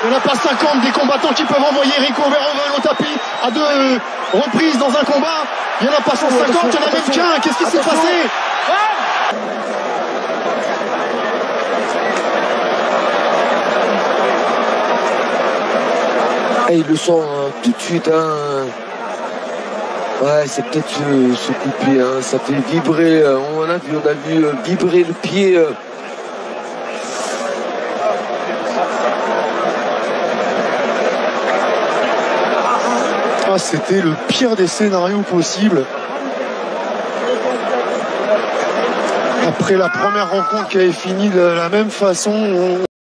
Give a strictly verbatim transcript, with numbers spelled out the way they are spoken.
Il n'y en a pas cinquante des combattants qui peuvent envoyer Rico Verhoeven au tapis à deux reprises dans un combat. Il n'y en a pas cent cinquante, il n'y en a même qu'un. Qu'est-ce qui s'est passé? Et il le sent hein, tout de suite. Hein. Ouais, c'est peut-être ce, ce coup de pied. Hein. Ça fait vibrer. Euh, on a vu, on a vu euh, vibrer le pied. Euh. Ah, c'était le pire des scénarios possibles. Après la première rencontre qui avait fini de la même façon. On...